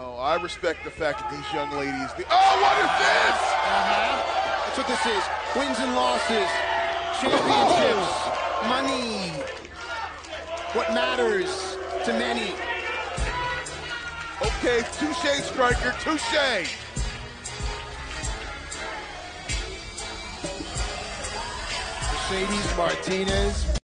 Well, I respect the fact that these young ladies. Oh, what is this? That's what this is. Wins and losses, championships, money. What matters to many. Okay, touche, striker, touche. Mercedes Martinez.